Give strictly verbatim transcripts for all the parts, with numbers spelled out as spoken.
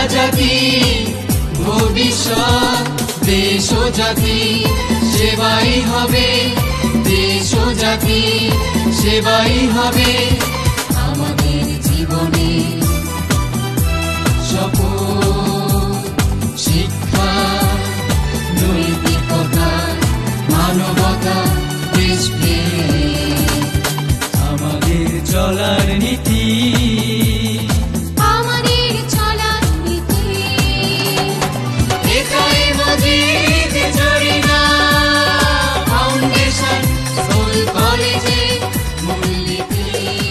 জাতি ভবিষ্যৎ দেশ ও জাতি সেবাই হবে দেশ ও জাতি সেবাই হবে আমাদের জীবনে শপথ শিক্ষা নৈতিকতা মানবতা দেশপ্রেম আমাদের চলার নীতি আমাদের চলার নীতি এটাই মজিদ জরিনা ফাউন্ডেশন স্কুল কলেজে মূলনীতি।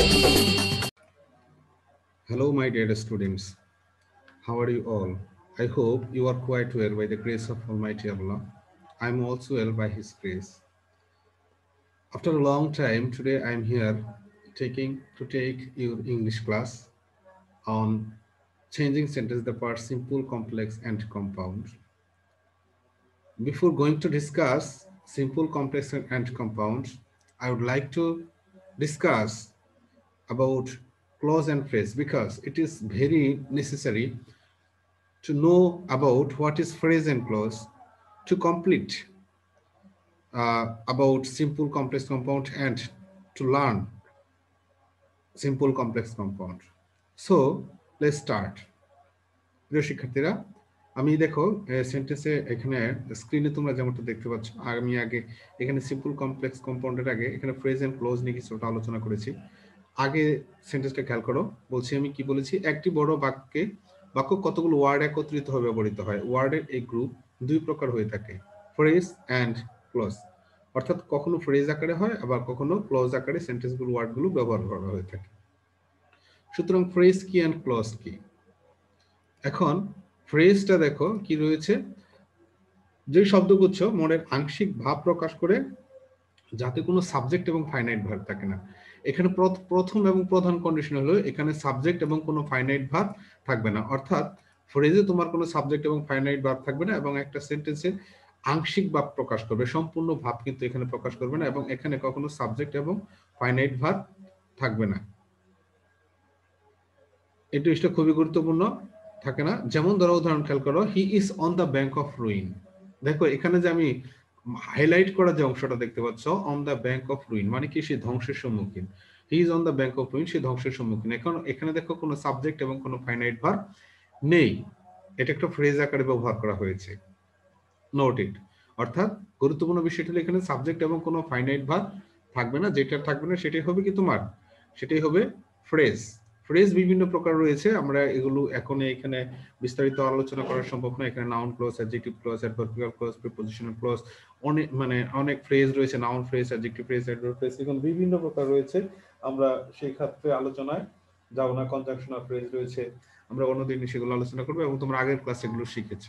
Hello my dear students, how are you all? I hope you are quite well by the grace of Almighty Allah. I am also well by His grace. After a long time, today I am here taking to take your English class on changing sentence the part simple, complex and compound. Before going to discuss simple, complex and compound, I would like to discuss about clause and phrase because it is very necessary to know about what is phrase and clause to complete uh, about simple, complex, compound and to learn simple, complex, compound. So let's start. প্রিয় শিক্ষার্থীরা, আমি দেখো সেন্টেন্সে এখানে স্ক্রিনে তোমরা যেমনটা দেখতে পাচ্ছ, আমি আগে এখানে সিম্পল, কমপ্লেক্স, কম্পাউন্ডের আগে এখানে ফ্রেজ এন্ড ক্লোজ নিয়ে কিছুটা আলোচনা করেছি। আগে সেন্টেন্সটা খেয়াল করো, বলছি আমি কি বলেছি, একটি বড় বাক্যে বাক্য কতগুলো ওয়ার্ড একত্রিত হয়ে ব্যবহৃত হয়। ওয়ার্ডের এই গ্রুপ দুই প্রকার হয়ে থাকে, ফ্রেজ অ্যান্ড ক্লোজ, অর্থাৎ কখনো ফ্রেজ আকারে হয় আবার কখনো ক্লোজ আকারে সেন্টেন্সগুলো ওয়ার্ডগুলো ব্যবহার করা হয়ে থাকে। সুতরাং ফ্রেজ কি অ্যান্ড ক্লোজ কি? এখন ফ্রেজটা দেখো কি রয়েছে, যে শব্দগুচ্ছ মনের আংশিক ভাব প্রকাশ করে যাতে কোনো সাবজেক্ট এবং ফাইনাইট ভার্ব থাকে না। এখানে প্রথম এবং প্রধান কন্ডিশন হলো এখানে সাবজেক্ট এবং কোনো ফাইনাইট ভার্ব থাকবে না, অর্থাৎ ফ্রেজে তোমার কোনো সাবজেক্ট এবং ফাইনাইট ভার্ব থাকবে না এবং একটা সেন্টেন্সে আংশিক ভাব প্রকাশ করবে, সম্পূর্ণ ভাব কিন্তু এখানে প্রকাশ করবে না এবং এখানে কখনো সাবজেক্ট এবং ফাইনাইট ভার্ব থাকবে না। এই জিনিসটা খুবই গুরুত্বপূর্ণ, থাকে না। যেমন ধরো উদাহরণ খেয়াল করো, he is on the bank of ruin. দেখো এখানে যে আমি হাইলাইট করা যে অংশটা দেখতে পাচ্ছ, on the bank of ruin মানে কি, সে ধ্বংসের সম্মুখীন। He is on the bank of ruin, সে ধ্বংসের সম্মুখীন। এখন এখানে দেখো কোনো সাবজেক্ট এবং কোনো ফাইনাইট ভার্ব নেই, এটা একটা ফ্রেজ আকারে ব্যবহার করা হয়েছে। নোট ইট, অর্থাৎ গুরুত্বপূর্ণ বিষয়টা হলো এখানে সাবজেক্ট এবং কোনো ফাইনাইট ভার্ব থাকবে না, যেটা থাকবে না সেটাই হবে কি তোমার, সেটাই হবে ফ্রেজ। ফ্রেজ বিভিন্ন প্রকার রয়েছে, আমরা এগুলো এখন এখানে বিস্তারিত আলোচনা করা সম্ভব না। এখানে noun clause, adjective clause, adverbial clause, prepositional clause, অনেক মানে অনেক ফ্রেজ রয়েছে, noun phrase, adjective phrase, adverb phrase, এখন বিভিন্ন প্রকার রয়েছে। আমরা সেই ক্ষেত্রে আলোচনায় যাব না। কনজাংশনাল ফ্রেজ রয়েছে, আমরা অন্যদিন সেগুলো আলোচনা করব এবং তোমরা আগের ক্লাসে এগুলো শিখেছো।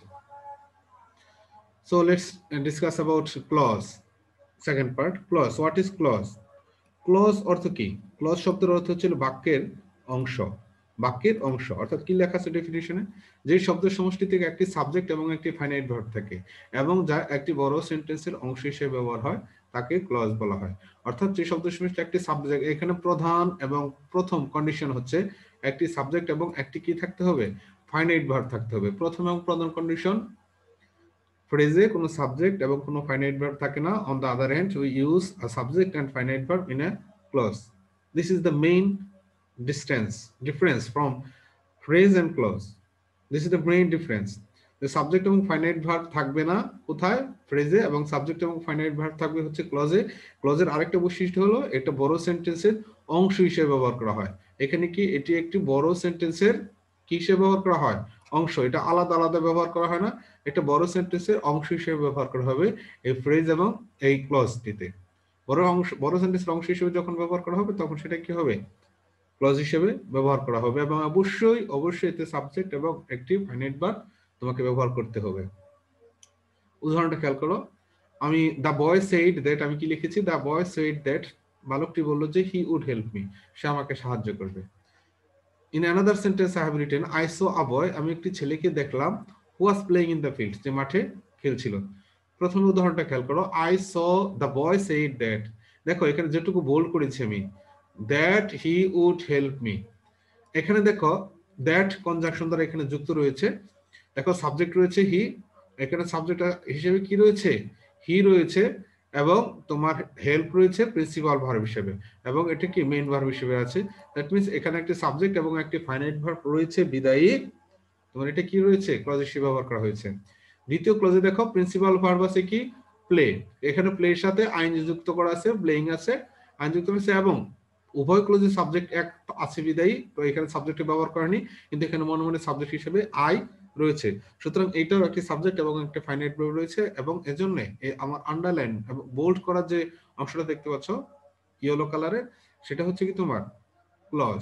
So let's discuss about clause. Second part, clause. What is clause? Clause অর্থ কি? Clause শব্দের অর্থ হচ্ছে বাক্যের অংশ, বাক্যের অংশ, অর্থাৎ কি লেখা আছে ডেফিনিশনে, যে শব্দের সমষ্টি থেকে একটি সাবজেক্ট এবং একটি ফাইনাইট ভার্ব থাকে এবং যা একটি বড় সেন্টেন্সের অংশ হিসেবে ব্যবহার হয় তাকে ক্লজ বলা হয়। অর্থাৎ যে শব্দের সমষ্টি একটি সাবজেক্ট, এখানে প্রধান এবং প্রথম কন্ডিশন হচ্ছে একটি সাবজেক্ট এবং একটি কি থাকতে হবে, ফাইনাইট ভার্ব থাকতে হবে। প্রথম এবং প্রধান কন্ডিশন, ফ্রেজে কোনো সাবজেক্ট এবং কোনো ফাইনাইট ভার্ব থাকে না। On the other hand we use a subject and finite verb in a clause. This is the main distance difference from phrase and clause. This is the main difference. The subject এবং finite verb থাকবে না কোথায়, ফ্রেজে, এবং subject এবং finite verb থাকবে হচ্ছে ক্লজে। ক্লজের আরেকটা বৈশিষ্ট্য হলো এটা বড় সেন্টেন্সের অংশ হিসেবে ব্যবহার করা হয়। এখানে কি এটি একটি বড় সেন্টেন্সের কি হিসেবে ব্যবহার করা হয়, অংশ। এটা আলাদা আলাদা ব্যবহার করা হয় না, এটা বড় সেন্টেন্সের অংশ হিসেবে ব্যবহার করা হবে এই ফ্রেজ এবং এই ক্লজটিতে। বড় অংশ, বড় সেন্টেন্সের অংশ হিসেবে যখন ব্যবহার করা হবে তখন সেটা কি হবে, ক্লজ হিসেবে ব্যবহার করা হবে এবং অবশ্যই অবশ্যই এতে সাবজেক্ট এবং একটি ফাইনাইট ভার্ব তোমাকে ব্যবহার করতে হবে। উদাহরণটা খেয়াল করো, আমি দ্য বয় সেইড দ্যাট, আমি কি লিখেছি, দ্য বয় সেইড দ্যাট, বালকটি বলল যে হি উড হেল্প মি, সে আমাকে সাহায্য করবে। In another sentence I have written I saw a boy, আমি একটি ছেলেকে দেখলাম, who was playing in the field, যে মাঠে খেলছিল। প্রথম উদাহরণটা খেয়াল করো, I saw the boy said that, দেখো এখানে যেটুকু বোল্ড করেছি আমি, that he would help me, এখানে দেখো দ্যাট কনজাংশন দ্বারা এখানে যুক্ত রয়েছে। দেখো সাবজেক্ট রয়েছে হি, এখানে সাবজেক্ট হিসেবে কি রয়েছে, হি রয়েছে, এবং তোমার হেল্প রয়েছে প্রিন্সিপাল ভার্ব হিসেবে, এবং এটা কি মেইন ভার্ব হিসেবে আছে। দ্যাট মিন্স এখানে একটি সাবজেক্ট এবং একটি ফাইনাইট ভার্ব রয়েছে বিদায়ী তোমার এটা কি রয়েছে ক্লজ হিসেবে ব্যবহার করা হয়েছে। দ্বিতীয় ক্লজে দেখো প্রিন্সিপাল ভার্ব আছে কি প্লে, এখানে প্লে এর সাথে আইন যুক্ত করা আছে, প্লেইং আছে, আইন যুক্ত আছে, এবং উভয় ক্লজে সাবজেক্ট এক আছে বিদায়ী, তো এখানে সাবজেক্টে ব্যবহার করেনি, কিন্তু এখানে মনে মনে সাবজেক্ট হিসেবে আই রয়েছে। সুতরাং এইটাও একটি সাবজেক্ট এবং একটা ফাইনাইট ভার্ব রয়েছে, এবং এজন্য আমার আন্ডারলাইন এবং বোল্ড করার যে অংশটা দেখতে পাচ্ছ ইয়েলো কালারে, সেটা হচ্ছে কি তোমার ক্লজ।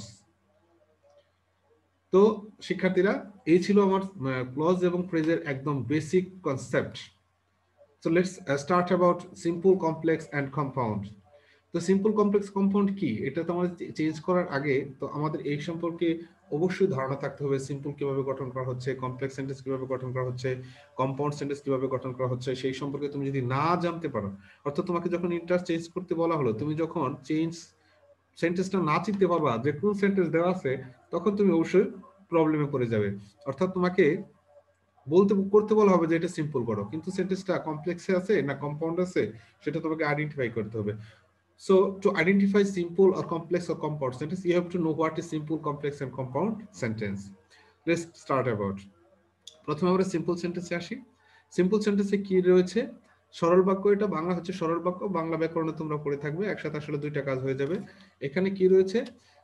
তো শিক্ষার্থীরা এই ছিল আমার ক্লজ এবং ফ্রেজের একদম basic concept. So let's start about simple, complex and compound. তো সিম্পল, কমপ্লেক্স, কম্পাউন্ড কি এটা তো আমাদের চেঞ্জ করার আগে তো আমাদের এই সম্পর্কে অবশ্যই ধারণা থাকতে হবে। সিম্পল কিভাবে গঠন করা হচ্ছে, কমপ্লেক্স সেন্টেন্স কিভাবে গঠন করা হচ্ছে, কম্পাউন্ড সেন্টেন্স কিভাবে গঠন করা হচ্ছে, সেই সম্পর্কে তুমি যদি না জানতে পারো, অর্থাৎ তোমাকে যখন ইন্টারেস্ট চেঞ্জ করতে বলা হলো, তুমি যখন চেঞ্জ সেন্টেন্সটা না চিনতে পারবা যে কোন সেন্টেন্স দেওয়া আছে, তখন তুমি অবশ্যই প্রবলেমে পড়ে যাবে। অর্থাৎ তোমাকে বলতে করতে বলা হবে যে এটা সিম্পল করো, কিন্তু সেন্টেন্সটা কমপ্লেক্সে আছে না কম্পাউন্ড আছে সেটা তোমাকে আইডেন্টিফাই করতে হবে। So to identify simple or complex or compound sentence, you have to know what is simple, complex and compound sentence. Let's start about. প্রথমে আমরা সিম্পল সেন্টেন্সে আসি। সিম্পল সেন্টেন্সে কি রয়েছে, সরল বাক্য, এটা বাংলা হচ্ছে সরল বাক্য, বাংলা ব্যাকরণে তোমরা পড়ে থাকবে, একসাথে আসলে দুইটা কাজ হয়ে যাবে। এখানে কি রয়েছে,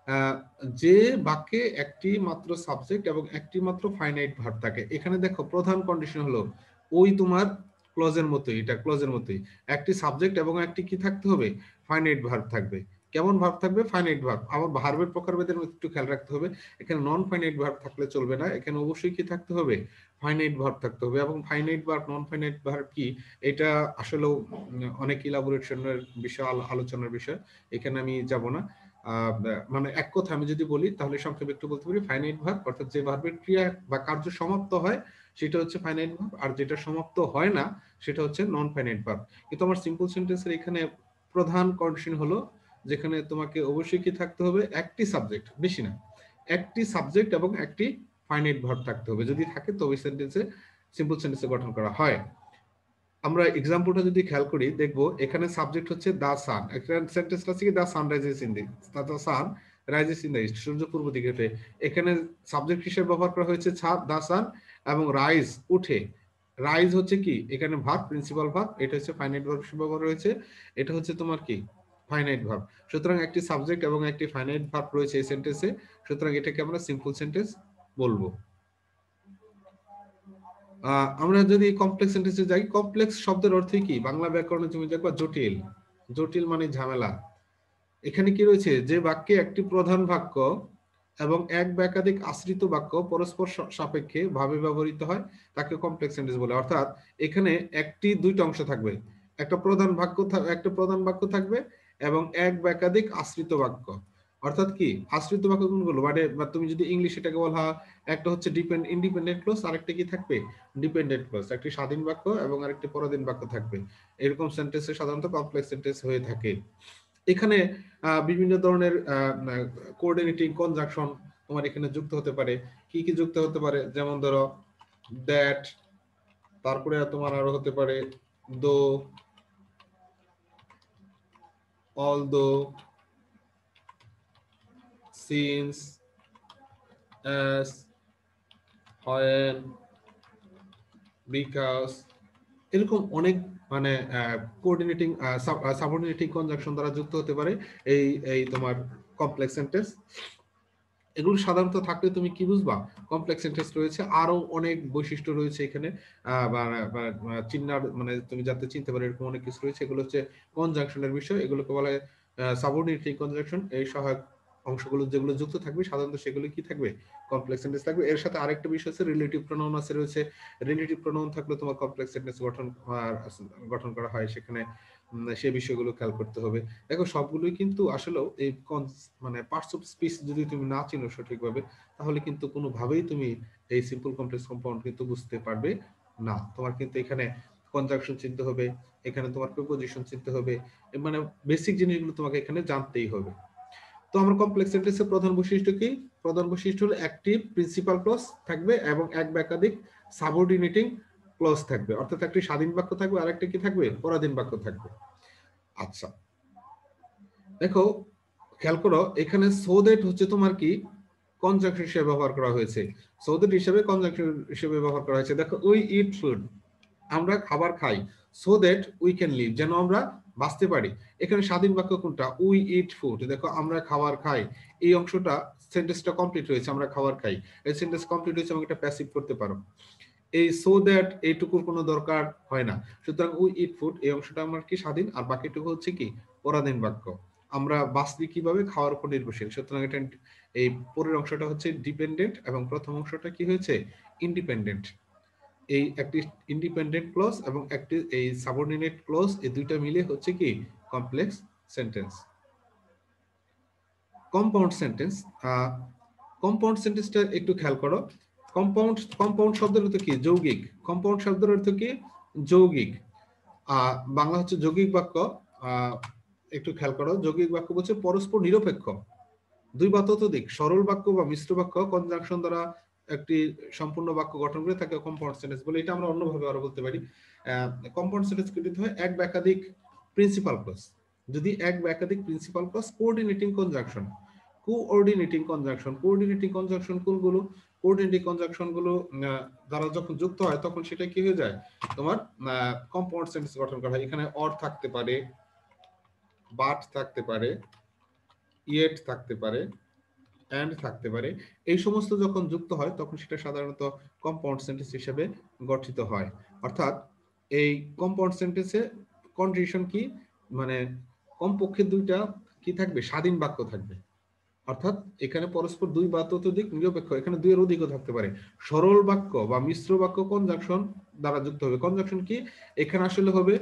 যে বাক্যে একটি মাত্র সাবজেক্ট এবং একটি মাত্র ফাইনাইট ভার্ব থাকে। এখানে দেখো প্রধান কন্ডিশন হলো ওই তোমার ক্লজের মতোই, এটা ক্লজের মতোই, একটি সাবজেক্ট এবং একটি কি থাকতে হবে, ফাইনাইট ভার্ব থাকবে। কেমন ভার্ব থাকবে, ফাইনাইট ভার্ব। আবার ভার্বের প্রকারভেদের একটু খেয়াল রাখতে হবে, এখানে নন ফাইনাইট ভার্ব থাকলে চলবে না, এখানে অবশ্যই কি থাকতে হবে, ফাইনাইট ভার্ব থাকতে হবে। এবং finite verb, non finite verb কি, এটা আসলেও অনেক ইলাবোরেশনের বিষয়, আলোচনার বিষয়, এখানে আমি যাব না। মানে এক কথা আমি যদি বলি তাহলে সংক্ষেপে একটু বলতে পারি, ফাইনাইট ভার্ব অর্থাৎ যে ভার্বের ক্রিয়া বা কার্য সমাপ্ত হয় সেটা হচ্ছে ফাইনাইট ভার্ব, আর যেটা সমাপ্ত হয় না সেটা হচ্ছে নন ফাইনাইট ভার্ব। কিন্তু আমার সিম্পল সেন্টেন্সের এখানে প্রধান কন্ডিশন হলো যেখানে তোমাকে অবশ্যই কি থাকতে হবে, একটি সাবজেক্ট, বেশি না, একটি সাবজেক্ট এবং একটি ফাইনাইট ভার্ব থাকতে হবে। যদি থাকে তো ওই সেন্টেন্সে সিম্পল সেন্টেন্সে গঠন করা হয়। আমরা এক্সাম্পলটা যদি খেয়াল করি দেখবো, এখানে সাবজেক্ট হচ্ছে দা সান, একটা সেন্টেন্সটা আছে কি the sun rises in the, the sun rises in the east, সূর্য পূর্ব দিকে ওঠে। এখানে সাবজেক্ট হিসেবে ব্যবহার করা হয়েছে দা সান, এবং রাইজ উঠে, রাইজ হচ্ছে কি এখানে ভার্ব, প্রিন্সিপাল ভার্ব, এটা হচ্ছে ফাইনাইট ভার্ব হিসেবে ব্যবহার হয়েছে, এটা হচ্ছে তোমার কি ফাইনাইট ভার্ব। সুতরাং একটি সাবজেক্ট এবং একটি ফাইনাইট ভার্ব রয়েছে এই সেন্টেন্সে, সুতরাং এটাকে আমরা সিম্পল সেন্টেন্স বলবো। আমরা যদি কমপ্লেক্স সেন্টেন্সে যাই, কমপ্লেক্স শব্দের অর্থ কি, বাংলা ব্যাকরণে তুমি দেখবা জটিল, জটিল মানে ঝামেলা। এখানে কি রয়েছে, যে বাক্যে একটি প্রধান বাক্য এবং এক বা একাধিক আশ্রিত বাক্য পরস্পর সাপেক্ষে ভাবে ব্যবহৃত হয় তাকে কমপ্লেক্স সেন্টেন্স বলে। অর্থাৎ এখানে একটি দুইটা অংশ থাকবে, একটা প্রধান বাক্য, একটা প্রধান বাক্য থাকবে এবং এক বা একাধিক আশ্রিত বাক্য। অর্থাৎ কি আশ্রিত বাক্য কোনগুলো, মানে তুমি যদি ইংলিশ এটাকে বলা, একটা হচ্ছে ডিপেন্ড ইন্ডিপেন্ডেন্ট ক্লজ, আরেকটা কি থাকবে, ডিপেন্ডেন্ট ক্লজ, একটি স্বাধীন বাক্য এবং আরেকটি পরাধীন বাক্য থাকবে। এরকম সেন্টেন্সে সাধারণত কমপ্লেক্স সেন্টেন্স হয়ে থাকে। এখানে বিভিন্ন ধরনের কোঅর্ডিনেটিং কনজাংশন তোমার এখানে যুক্ত হতে পারে। কি কি যুক্ত হতে পারে, যেমন ধরো দ্যাট, তারপরে তোমার আরো হতে পারে though, although, since, as, when, because, এরকম অনেক মানে কোঅর্ডিনেটিং সাবঅর্ডিনেটিং কনজাংশন দ্বারা যুক্ত হতে পারে এই এই তোমার কমপ্লেক্স সেন্টেন্স। এগুলো সাধারণত থাকলে তুমি কি বুঝবা, কমপ্লেক্স সেন্টেন্স রয়েছে। আরো অনেক বৈশিষ্ট্য রয়েছে এখানে, চিহ্নার মানে তুমি যাতে চিনতে পারো এরকম অনেক কিছু রয়েছে। এগুলো হচ্ছে কনজাংশনের বিষয়, এগুলোকে বলা হয় সাবঅর্ডিনেটিং কনজাংশন। এই সহায়ক অংশগুলো যেগুলো যুক্ত থাকবে সাধারণত সেগুলো কি থাকবে, কমপ্লেক্স সেন্টেন্স থাকবে। এর সাথে আরেকটা বিষয় আছে রিলেটিভ প্রোনাউন আছে রয়েছে, রিলেটিভ প্রোনাউন থাকলে তোমার কমপ্লেক্স সেন্টেন্স গঠন গঠন করা হয়, সেখানে সেই বিষয়গুলো খেয়াল করতে হবে। দেখো সবগুলোই কিন্তু আসলে এই মানে পার্টস অফ স্পিচ যদি তুমি না চিনো সঠিকভাবে, তাহলে কিন্তু কোনোভাবেই তুমি এই সিম্পল কমপ্লেক্স কম্পাউন্ড কিন্তু বুঝতে পারবে না। তোমার কিন্তু এখানে কনজাংশন চিনতে হবে, এখানে তোমার প্রিপোজিশন চিনতে হবে, মানে বেসিক জিনিসগুলো তোমাকে এখানে জানতেই হবে। তো আমরা কমপ্লেক্স সেন্টেন্সের প্রধান বৈশিষ্ট্য কি? প্রধান বৈশিষ্ট্য হলো একটি প্রিন্সিপাল ক্লজ থাকবে এবং এক বা একাধিক সাবঅর্ডিনেটিং ক্লজ থাকবে, অর্থাৎ একটি স্বাধীন বাক্য থাকবে আর একটা কি থাকবে? পরাধীন বাক্য থাকবে। আচ্ছা, দেখো খেয়াল করো এখানে সো দ্যাট হচ্ছে তোমার কি কনজাংশন হিসেবে ব্যবহার করা হয়েছে। সো দ্যাট হিসেবে কনজাংশন হিসেবে ব্যবহার করা হয়েছে। দেখো উই ইট ফুড, আমরা খাবার খাই, so that we can live, যেন আমরা বাঁচতে পারি। এখানে স্বাধীন বাক্য কোনটা? We eat food. দেখো আমরা খাবার খাই, এই অংশটা সেন্টেন্সটা কমপ্লিট হয়েছে, আমরা খাবার খাই, এই সেন্টেন্স কমপ্লিট হয়েছে এবং এটা প্যাসিভ করতে পারো। এই সো দ্যাট এইটুকুর কোনো দরকার হয় না। সুতরাং উই ইট ফুড এই অংশটা আমার কি স্বাধীন, আর বাকিটুকু হচ্ছে কি পরাধীন বাক্য। আমরা বাঁচি কিভাবে? খাওয়ার উপর নির্ভরশীল। সুতরাং এটা এই পরের অংশটা হচ্ছে ডিপেন্ডেন্ট এবং প্রথম অংশটা কি হয়েছে? ইন্ডিপেন্ডেন্ট। এই একটি ইন্ডিপেন্ডেন্ট ক্লজ এবং একটি এই সাবঅর্ডিনেট ক্লজ, এই দুইটা মিলে হচ্ছে কি complex sentence. Compound sentence, compound সেন্টেন্সটা একটু খেয়াল করো। কম্পাউন্ড কম্পাউন্ড শব্দের অর্থ কি? যৌগিক। কম্পাউন্ড শব্দের অর্থ কি? যৌগিক। আহ বাংলা হচ্ছে যৌগিক বাক্য। আহ একটু খেয়াল করো, যৌগিক বাক্য বলছে পরস্পর নিরপেক্ষ, দুই বা ততোধিক সরল বাক্য বা মিশ্র বাক্য কনজাংশন দ্বারা একটি সম্পূর্ণ বাক্য গঠন করে তাকে কম্পাউন্ড সেন্টেন্স বলে। এটা আমরা অন্যভাবে আরো বলতে পারি। কম্পাউন্ড সেন্টেন্স গঠিত হয় এক বা একাধিক প্রিন্সিপাল ক্লজ, যদি এক বা একাধিক principal clause coordinating conjunction, coordinating conjunction coordinating conjunction কোনগুলো? কোঅর্ডিনেটিং কনজাংশন গুলো দ্বারা যখন যুক্ত হয় তখন সেটা কি হয়ে যায়? তোমার কম্পাউন্ড সেন্টেন্স গঠন করা হয়। এখানে অর থাকতে পারে, বাট থাকতে পারে, ইয়েট থাকতে পারে, এন্ড থাকতে পারে। এই সমস্ত যখন যুক্ত হয় তখন সেটা সাধারণত কম্পাউন্ড সেন্টেন্স হিসেবে গঠিত হয়। অর্থাৎ এই কম্পাউন্ড সেন্টেন্সে কন্ডিশন কি? মানে কমপক্ষে দুইটা কি থাকবে? স্বাধীন বাক্য থাকবে। অর্থাৎ এখানে পরস্পর দুই বা ততোধিক নিরপেক্ষ, এখানে দুইয়ের অধিকও থাকতে পারে সরল বাক্য বা মিশ্র বাক্য কনজাংশন দ্বারা যুক্ত হবে। কনজাংশন কি? এখানে আসলে হবে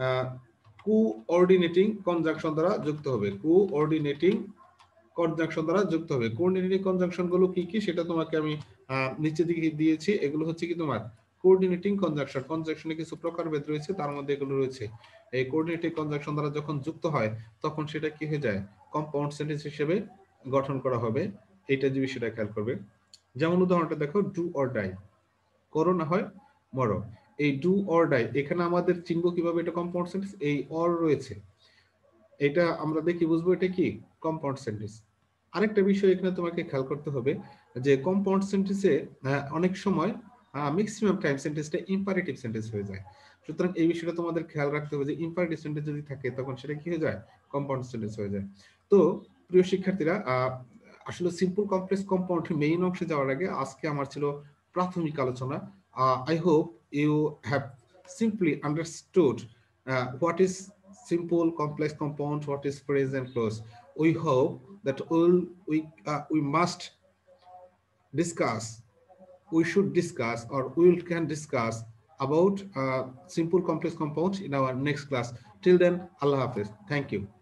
কোঅর্ডিনেটিং কনজাংশন দ্বারা যুক্ত হবে, কোঅর্ডিনেটিং কনজাংশন দ্বারা যুক্ত হবে। কোঅর্ডিনেটিং কনজাংশন গুলো কি কি সেটা তোমাকে আমি নিচে দিকে দিয়েছি। এগুলো হচ্ছে কি তোমার কোঅর্ডিনেটিং কনজাংশন। কনজাংশনে কিছু প্রকারভেদ রয়েছে, তার মধ্যে এগুলো রয়েছে। এই কোঅর্ডিনেটিং কনজাংশন দ্বারা যখন যুক্ত হয় তখন সেটা কি হয়ে যায়? কম্পাউন্ড সেন্টেন্স হিসেবে গঠন করা হবে। এটা যে বিষয়টা খেয়াল করবে। যেমন উদাহরণটা দেখো, ডু অর ডাই, করো না হয় মরো। এই ডু অর ডাই এখানে আমাদের চিনব কিভাবে এটা কম্পাউন্ড সেন্টেন্স? এই অর রয়েছে, এটা আমরা দেখি বুঝবো এটা কি কম্পাউন্ড সেন্টেন্স। আরেকটা বিষয় এখানে তোমাকে খেয়াল করতে হবে যে কম্পাউন্ড সেন্টেন্সে অনেক সময় ম্যাক্সিমাম টাইম সেন্টেন্সটা ইম্পারেটিভ সেন্টেন্স হয়ে যায়। সুতরাং এই বিষয়টা তোমাদের খেয়াল রাখতে হবে যে ইম্পারেটিভ সেন্টেন্স যদি থাকে তখন সেটা কি হয়ে যায়? কম্পাউন্ড সেন্টেন্স হয়ে যায়। তো প্রিয় শিক্ষার্থীরা, আসলে সিম্পল কমপ্লেক্স কম্পাউন্ড মেইন অংশে যাওয়ার আগে আজকে আমার ছিল প্রাথমিক আলোচনা। I hope you have simply understood what is simple complex compound, what is phrase and clause. We hope that all we uh, we must discuss, we should discuss, or we can discuss about uh, simple complex compounds in our next class. Till then, Allah Hafiz. Thank you.